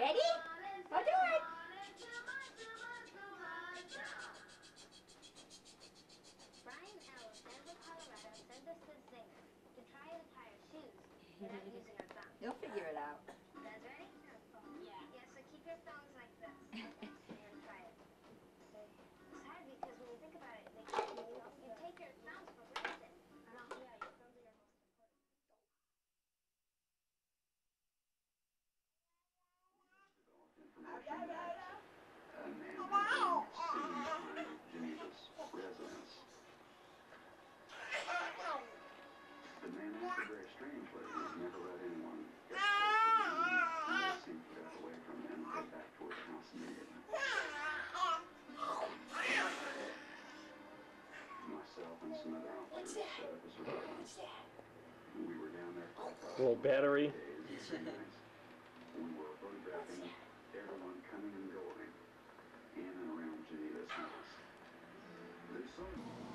Ready? I'll do it. Brian L. of Denver, Colorado sent us this zinger to try to tie our shoes without using our thumbs. You'll figure it out. You guys ready? Yeah. Yeah, so keep your thumbs like this. Okay, so you're gonna try it. It's hard because when you think about it, you take your thumbs for granted. I know, yeah, your thumbs are your most important. A man had been seen in Geneva's residence. The man acted very strangely. He's never let anyone get close to him. He seemed to back away from them and head back toward the house immediately. Myself and some other officers set up a surveillance. We were down there for little battery. days and 3 nights. We were photographing everyone coming and going in and around Geneva's house. There's some...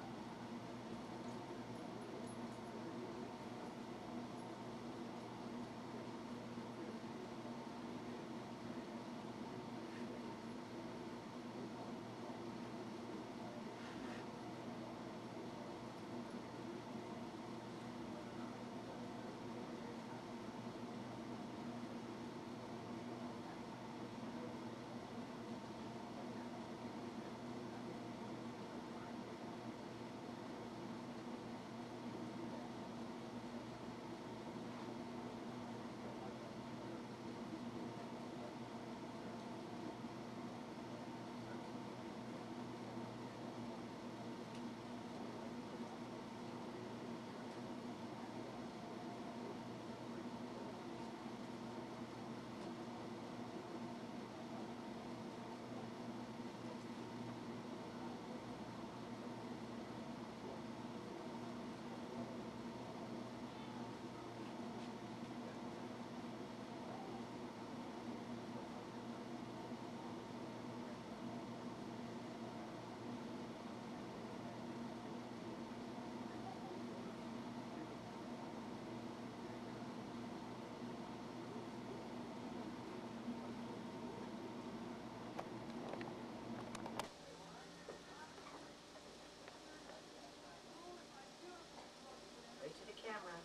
Right to the camera.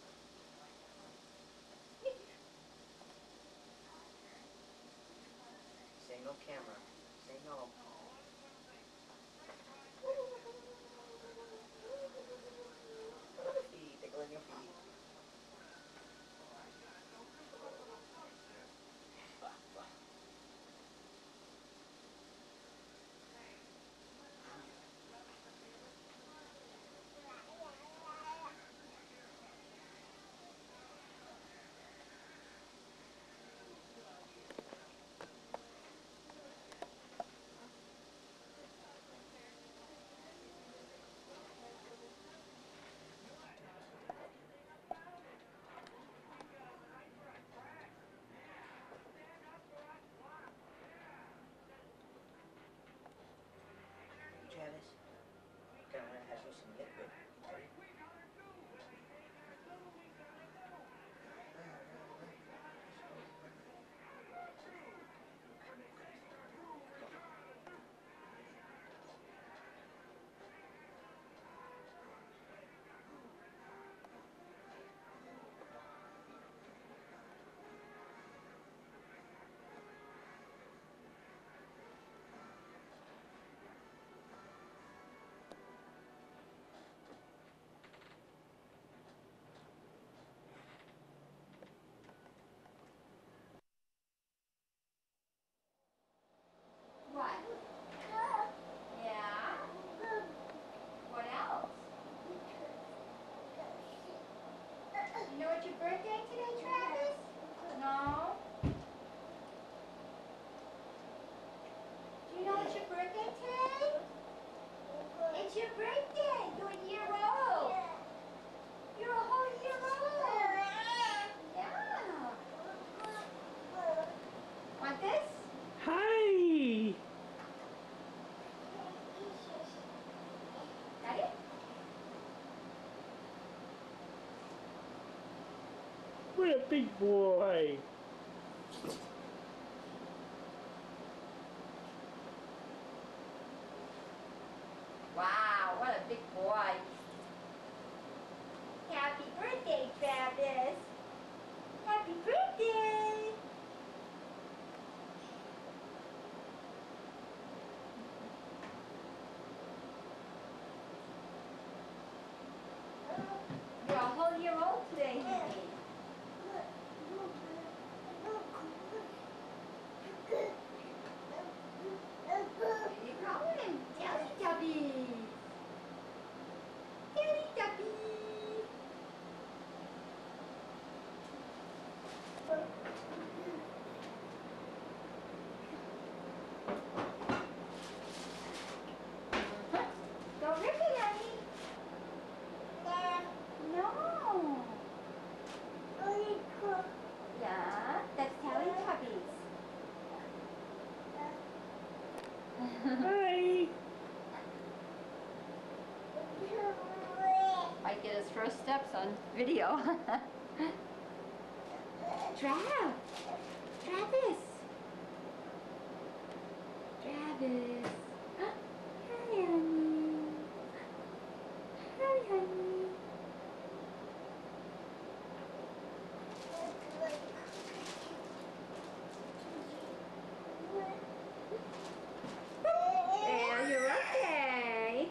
Say no camera. Say no. Feet, tickling your feet. Travis, gonna have some liquid. What? Yeah? What else? You know it's your birthday today, Travis? No? Do you know it's your birthday today? It's your birthday! You're a year old! You're a whole year old! Yeah! Want this? Hi! Got it? What a big boy! steps on video. Travis! Travis! Travis! Hi, honey. Hi, honey. There, you're okay.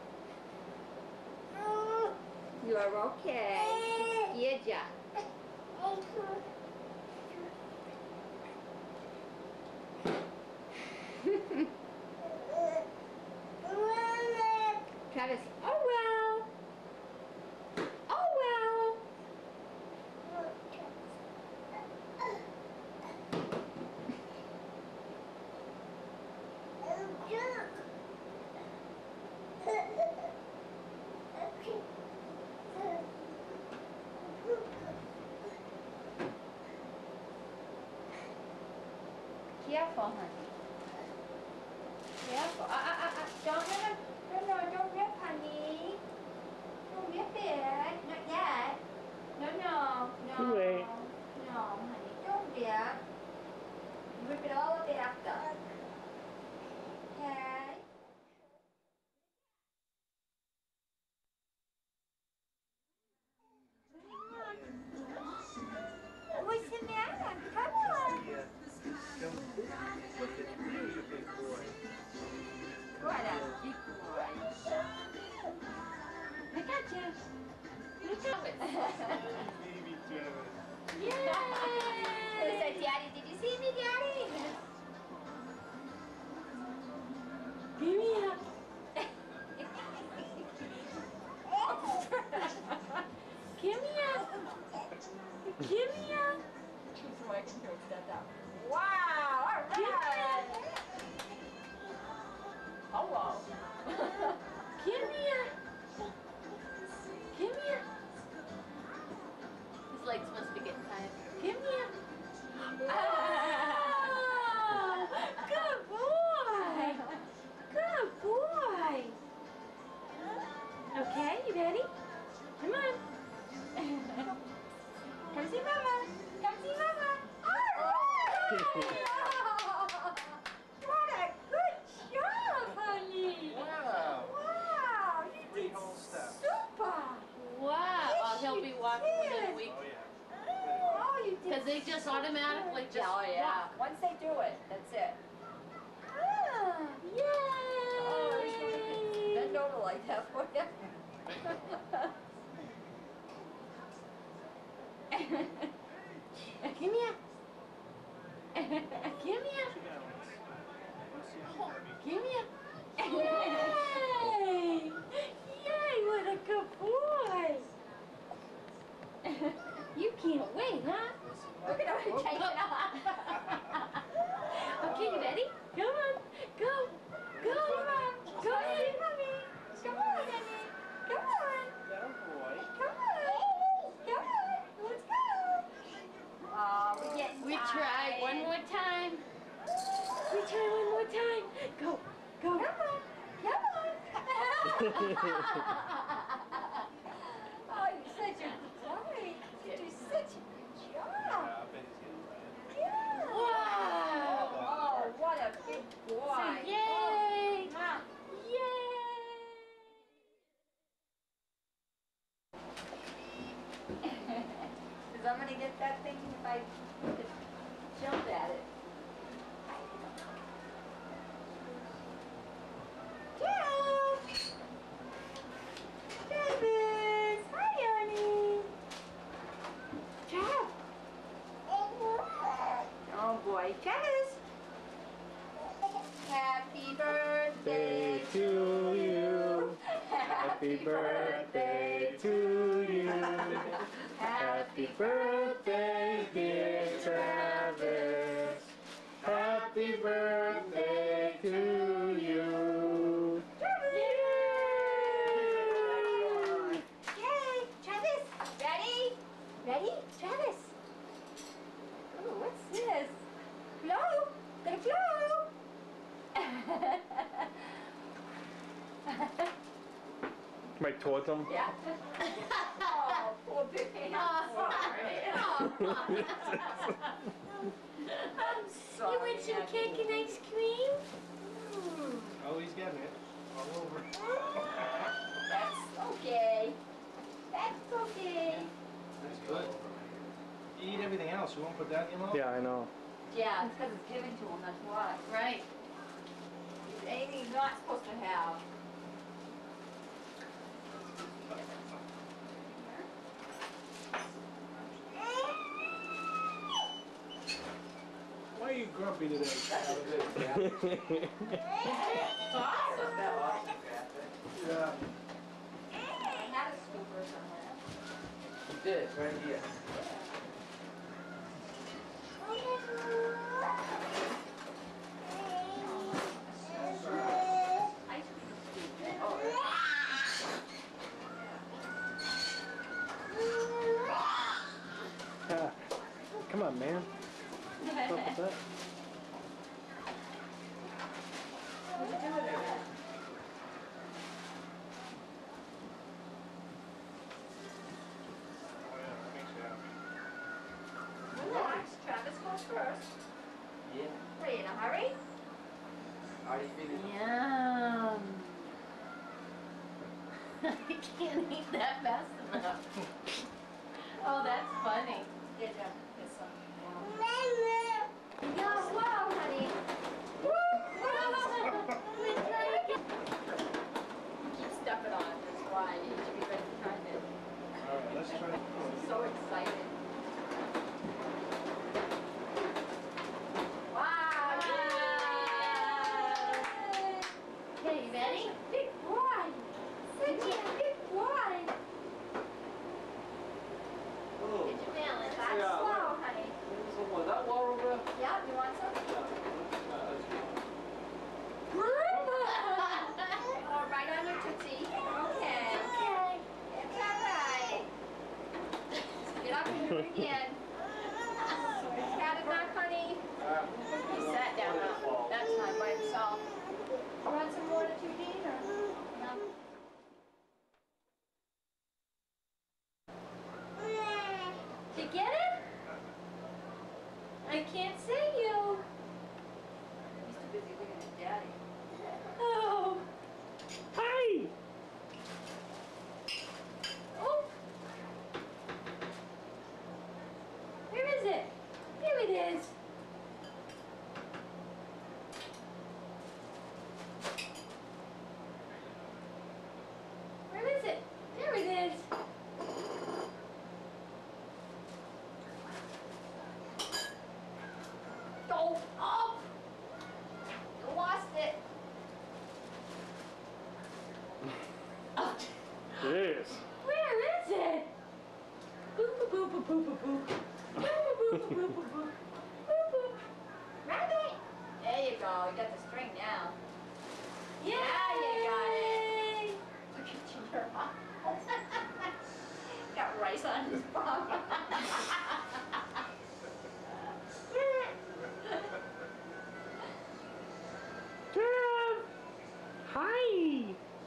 You are okay. She scared ya. Travis, oh well. Oh well. Careful, honey. Careful. Don't don't rip, honey. Don't rip it. Not yet. No. Too late. No, honey. Don't rip. Rip it all up after. Okay. What's the matter? Come on. Look at you, you big boy. What a big boy. Look at you. Look at it. Baby Travis. Yay! Who said, Daddy, did you see me, Daddy? Give me up. Give me up. Give me up. So I can throw that down. Wow! All right. Hello. Give me up. Give me up. His legs must be getting tired. Give me up. Oh, good boy. Good boy. Okay, you ready? Come on. Come see Mama. Come see Mama. All right. What a good job, honey. Wow. Wow, you Three did whole steps. super. Wow. Well, he'll be walking within a week. Oh, yeah. Oh, you did Because they just automatically just walk. Once they do it, that's it. Ah, yay! Oh, bend over like that for you. Come here. Come here. Come here. Yay! Yay, what a good boy. You can't wait, huh? Look at her taking off. Okay, you ready? Come on. Go. Go. Come on. Go ahead, mommy. Come on, honey. Come on. That boy. Come on. Come on. Let's go. Oh, we're getting We tired. tried one more time. We try one more time. Go. Go. Come on. Come on. Oh, you're such a good boy. You do such a good job. I bet he's getting tired. Yeah. Wow. Oh, what a big boy. So, yay. Mom. Yay. Because I'm going to get that thing if I jump at it. Jeff! Travis! Hi, honey! Jeff! Oh boy, Travis! Happy birthday to you. Happy birthday to you. Happy birthday, dear Travis. Happy birthday to you. Yay! Travis! Ready? Ready? Travis! Oh, what's this? Blow! Gonna blow! Right towards him. Yeah. Oh, I'm sorry. You want some cake and ice cream? Oh, he's getting it. All over. That's okay. That's okay. That's good. You eat everything else. You won't put that in your mouth? Yeah, I know. Yeah, it's because it's given to him, that's why. Right. Anything he's not supposed to have. Why are you grumpy today? Awesome. Yeah. I had a scooper somewhere. You did, right here. Ice cream scoop. Oh, Ah, come on, man. What's up with that? What you doing there? Oh, yeah, that makes you happy. Relax, Travis goes first. Yeah. Are you in a hurry? How do you feeling? Yum. I can't eat that fast enough. Oh, that's funny. Get some. Go slow, honey. Keep stepping on it, that's why. You should be ready to try this. All right, let's try. So excited. Wow! Okay, you ready? Big boy! Such a big boy! Oh, Get your balance. That's Yeah. slow, honey. someone that water over there? Yeah, you want some? Oh, right on your tootsie. Okay. Okay. It's alright. Get up and do it again. Got it back, honey. He sat down that time by himself. You want some more to eat or? No? Did you get it? I can't see you. He's too busy looking at daddy. Oh. Hi! Oh. Where is it? Here it is. Where is it? There it is. Go up! You lost it. It is. Where is it? Boop boop boop boop boop boop. Boop boop boop boop boop boop. Boop boop. Rabbit! There you go. You got the string now. Yay! Now you got it. Look at your mom. Got rice on his palm. Jeff! Hi!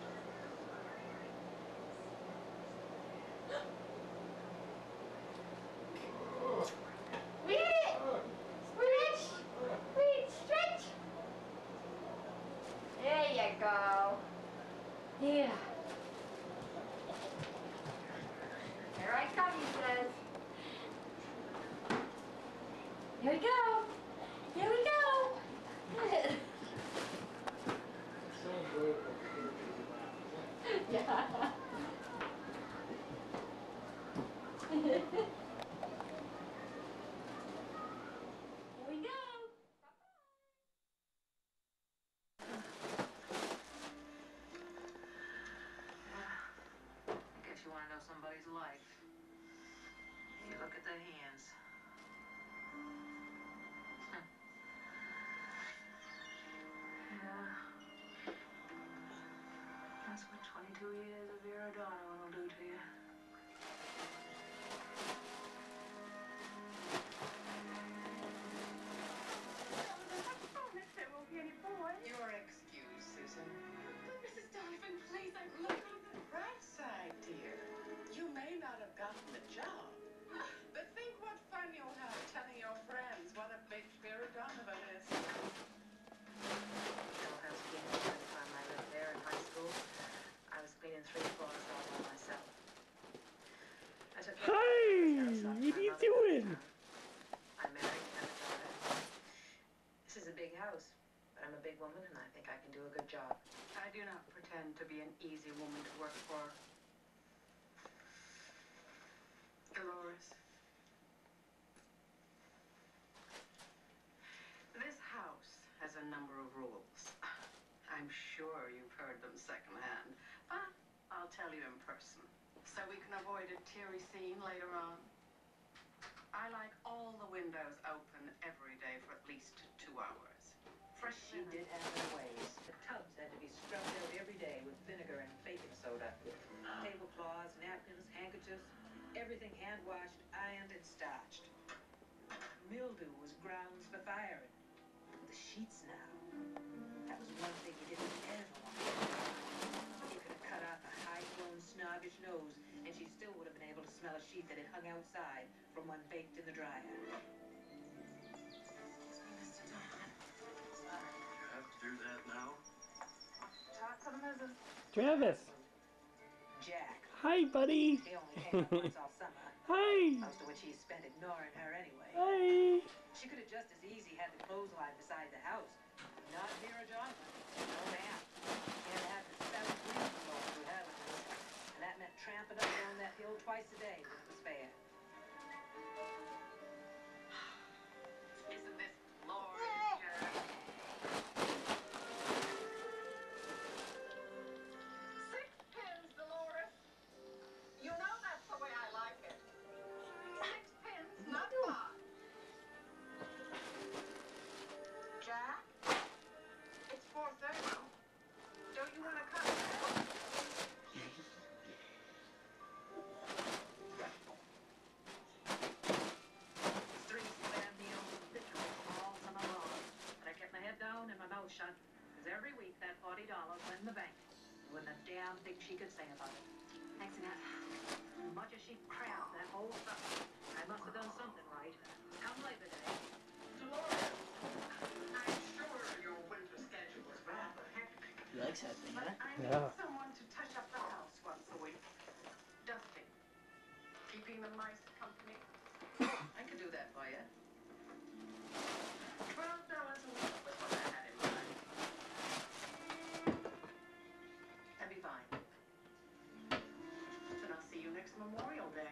Read it! Stretch! Read, stretch! There you go. Yeah. Here I come, he says. Here we go. Here we go. Yeah. Here we go. I guess you want to know somebody's life. You look at their hands. Yeah. That's what 22 years of Vera Donovan will do to you. Your excuse, Susan. Mrs. Donovan, please, I'm looking on the bright side, dear. You may not have gotten the job, I'm a big woman and I think I can do a good job. I do not pretend to be an easy woman to work for. Dolores. This house has a number of rules. I'm sure you've heard them secondhand, but I'll tell you in person, so we can avoid a teary scene later on. I like all the windows open every day for at least 2 hours. Fresh She did have her ways. The tubs had to be scrubbed out every day with vinegar and baking soda. Tablecloths, napkins, handkerchiefs, everything hand-washed, ironed, and starched. Mildew was grounds for firing. The sheets now. That was one thing you didn't ever want. You could have cut off a high-flown, snobbish nose, and she still would have been able to smell a sheet that had hung outside from one baked in the dryer. Do that now? Talk to the missus. Travis. Jack. Hi, buddy. He only came up once all summer. Hi. Most of which he spent ignoring her anyway. Hi. She could have just as easy had the clothesline beside the house. Not Vera Johnson. No, ma'am. She had to have the 7 green floor through her windows. And that meant tramping up down that hill twice a day when it was fair. Isn't this glorious, Jack? 6 pins, Dolores. You know that's the way I like it. 6 pins, not 5. Jack? It's 4:30. Don't you want to cut it? 3 square meals of literally all summer long. But I kept my head down and my mouth shut, because every week that $40 went in the bank. Wasn't a damn thing she could say about it. Thanks, Annette. Much as she crammed that whole stuff, I must have done something right. Come Labor Day. Dolores, I'm sure your winter schedule is rather hectic. He likes that thing, But huh? I need Yeah. someone to touch up the house once a week. Dusting. Keeping the mice company. I could do that for you. $12 a week was what I had in mind. That'd be fine. Then I'll see you next Memorial Day.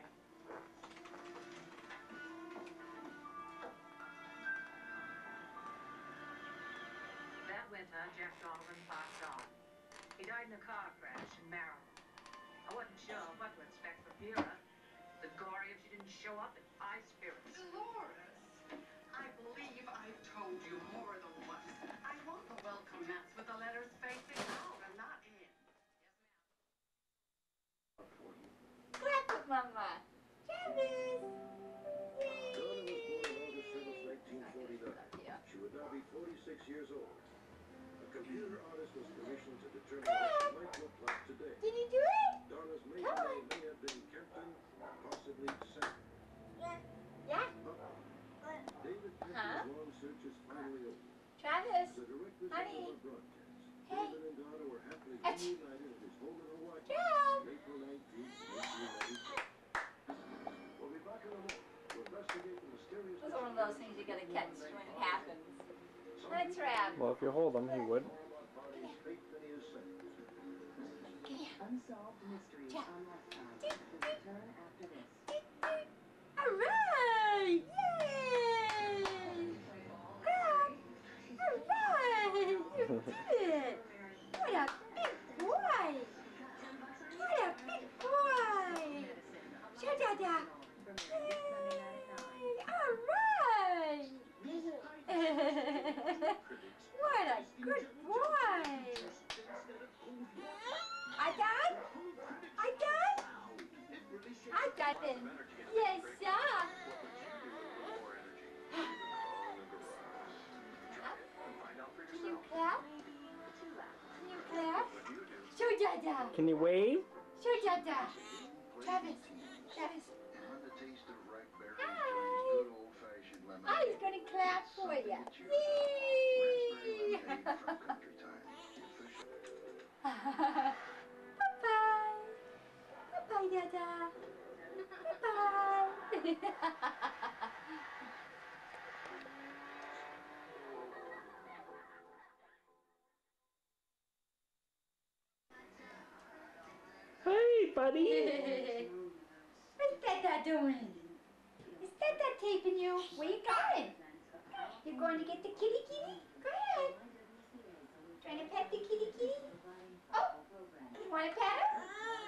That winter, Jack Donovan passed on. He died in a car crash in Maryland. I wasn't sure what to expect from Vera. The gory if she didn't show up in high spirits. Dolores, I believe I've told you more than once. I want the welcome mats with the letters facing out and not in. Clap with Mama. Travis. Donna was born August 7th, 1949. Yeah. She would now be 46 years old. A computer artist was commissioned to determine what she might look like today. Did he do it? Donna's maiden name may have been Kempton, possibly Sam. Yeah. David Kempton's Huh? long search is finally over. Travis. As the directors Honey. of our broadcast, Hey. David and Donna were happily reunited at his home in Hawaii Joe. on April 19th, 1996. We'll be back in a moment to investigate the mysterious Those are one of those things you gotta catch when it happens. Hi, Trav. Well, if you hold him, he would. Unsolved mysteries Yeah. on Lifetime. Return after this. Alright! Yay! Alright! You did it! What a big boy! What a big boy! Sha-da-da! Alright! What a good boy! I done? I done? I got it. Yes, sir. Can you clap? Can you clap? Show Dada. Can you wave? Show Dada. Travis. Travis. Hi. I was going to clap for you. Yay! Bye-bye. Bye-bye, Dada. Bye-bye. buddy. What's Tata doing? Is Tata taping you? Where you going? You're going to get the kitty kitty? Go ahead. Trying to pet the kitty kitty? Oh, you want to pet her?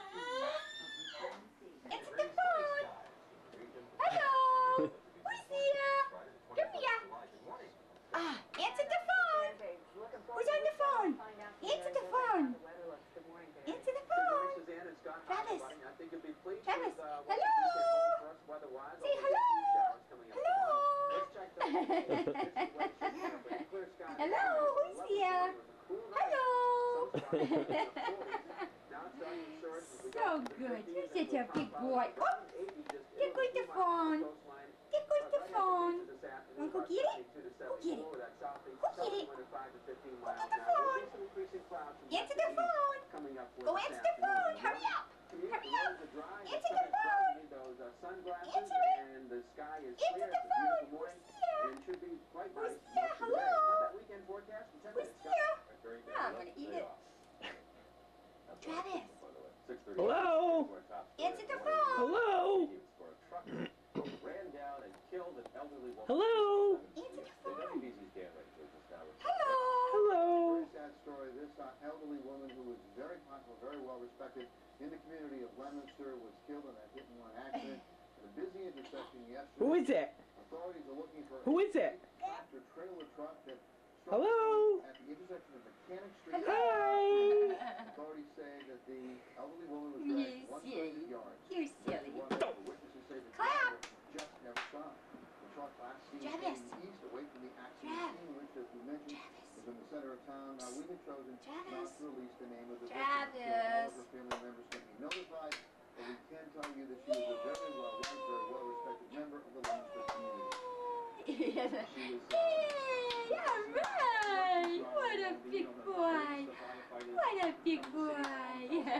Answer the phone. Hello. Who's there? Come here. Answer the phone. Who's on the phone? Answer the phone. Answer the phone. Travis. Travis. Hello. Say hello. Hello. Hello. Who's here? Hello. So good. You're such a big boy. Oh, there goes the phone. There goes the phone. Want to go get it? Go get it. Go get it. Go get the phone. Answer the phone. Go answer the phone. Hurry up. Hurry up. Answer the phone. Answer it. Answer the phone. Who's here? Who's here? Hello. Who's here? Oh, I'm going to eat it. Travis. Hello. Answer the phone. Hello. Hello. Answer the phone. Hello. Hello. Very sad story. This elderly woman who was very popular, very well respected in the community of Leominster was killed in a hit-and-run accident at a busy intersection yesterday. Who is it? Authorities are looking for Who is it? a trailer truck that struck Hello. at the intersection of Mechanic Street. Hi. Authorities say that the elderly woman was dragged 100 yards. You're silly. Witnesses say the driver just never stopped. The truck last seen Travis. heading east away from the accident scene, which, as we mentioned, is in the center of town. Now, we have chosen not to release the name of the victim. All of her family members can be notified, but we can tell you that she was a very well-respected member of the Leominster community. She was, all right. What a big boy. What a big boy.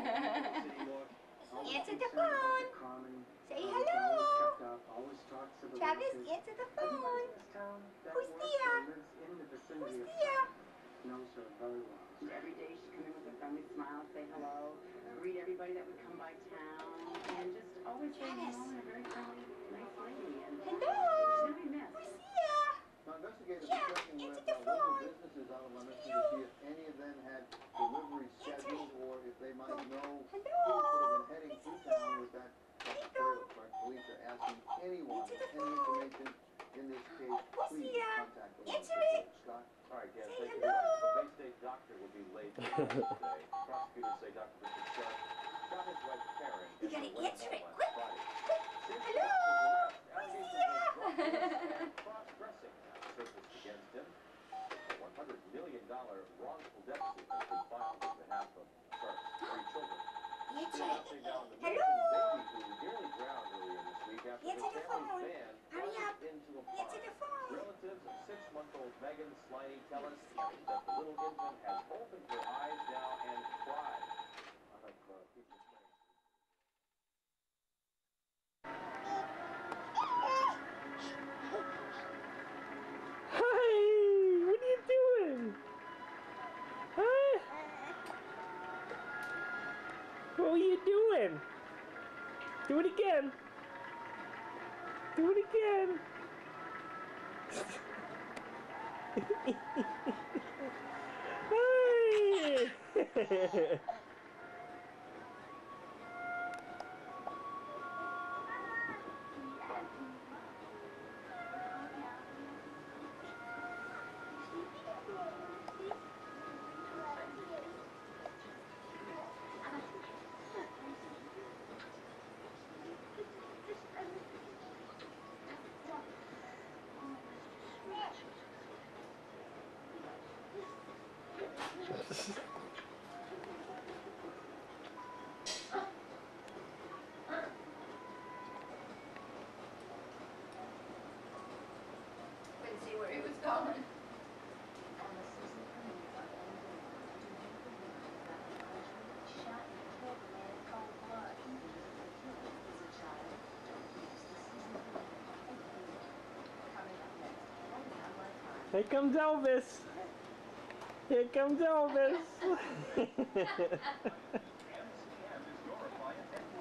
Answer the phone. Say hello. Travis, answer the phone. Who's there? Who's there? Knows her very well. Every day she'd come in with a friendly smile, say hello, greet everybody that would come by town, and just always say hello and a very friendly, nice lady. And hello. she's never missed. Who's here? Now, investigators are checking with local businesses out of Leominster to see if any of them had delivery scheduled or if they might know who could have been heading through town with that trailer truck. Police are asking anyone with any information in this case, please contact the Leominster. Scott? All right, Dan, thank you. The Bay State doctor will be late today. Prosecutors say Dr. Richard Sharp shot his wife Karen. You gotta answer it quick. Hello. Hello. Cross-dressing surfaced against him. A $100 million wrongful deficit has been filed on behalf of Sharp's 3 children. Answer it. Hello. Baby who nearly drowned earlier this week after Answer his the phone. family's van Hurry up. into a pond. Answer the phone. Relatives of 6-month-old Megan Sliney tell us that the little infant has opened her eyes now and cried. I like people playing. Hi. What are you doing? Huh? What are you doing? Do it again. Do it again. Hi. Couldn't see where he was going. Here comes Elvis. Here comes Elvis.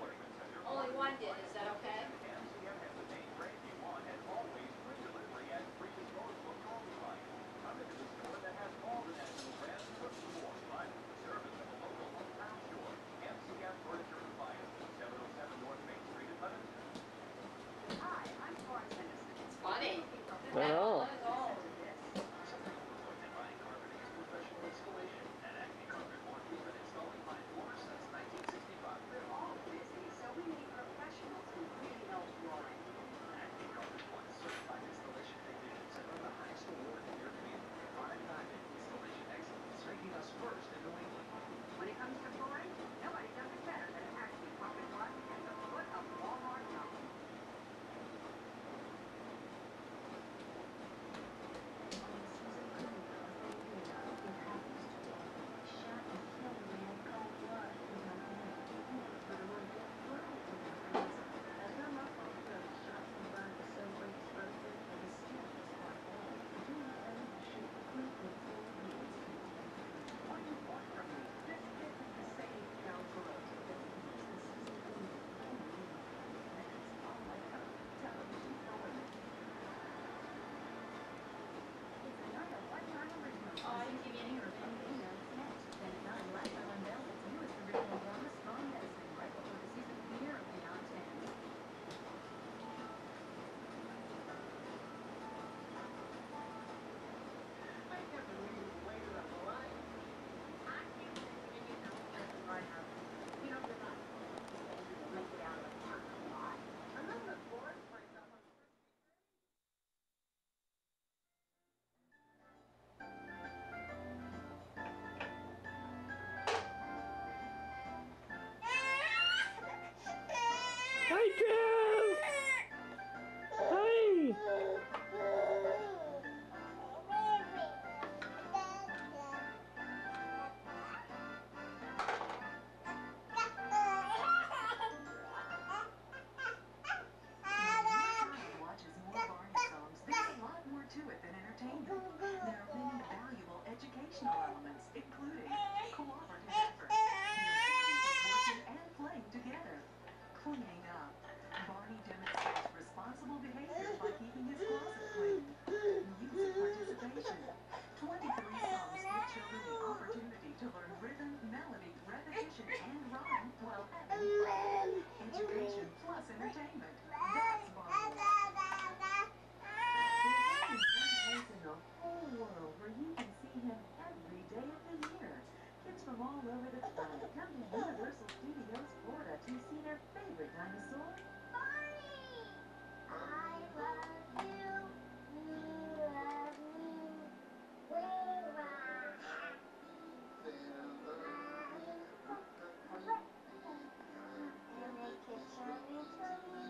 entertainment. There are many valuable educational elements, including cooperative effort, working and playing together, cleaning up. Barney demonstrates responsible behavior by keeping his closet clean. Music participation. 23 songs give children the opportunity to learn rhythm, melody, repetition, and rhyme while having fun. Education plus entertainment. That's Barney. There's only one place in the whole world where you can see him every day of the year. Kids from all over the planet come to Universal Studios Florida to see their favorite dinosaur. Barney! I love you. You love me. We were happy. And they kiss on each other.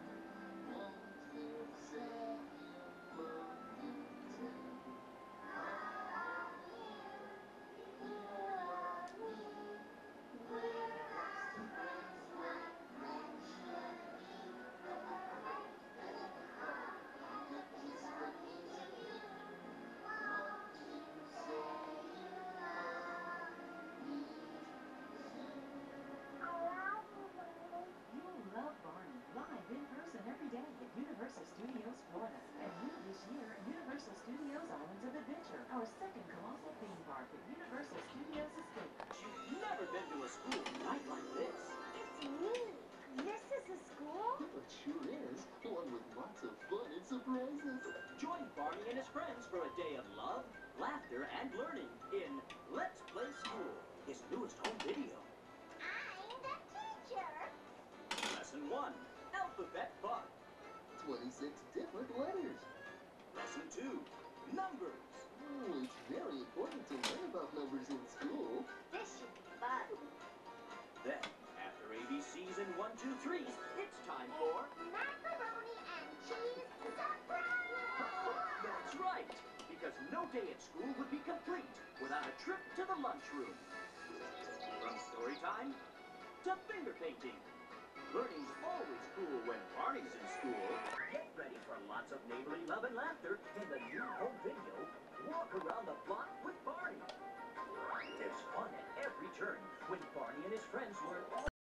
You'll love Barney live in person every day at Universal Studios Florida. And new this year, Universal Studios Islands of Adventure, our second colossal theme park at Universal Studios Escape. You've never been to a school night like this. It's neat. This is a school? It sure is. One with lots of fun and surprises. Join Barney and his friends for a day of love, laughter, and learning in Let's Play School, his newest home video. I'm the teacher. Lesson 1, Alphabet Fun. 26 different letters. Lesson 2, Numbers. Oh, it's very important to learn about numbers in school. This should be fun. Then, after ABCs and 1, 2, 3s, it's time for... Macaroni and cheese surprise! That's right, because no day at school would be complete without a trip to the lunchroom. From story time to finger painting. Learning's always cool when Barney's in school. Get ready for lots of neighborly love and laughter in the new home video, Walk Around the Block with Barney. There's fun at every turn when Barney and his friends learn all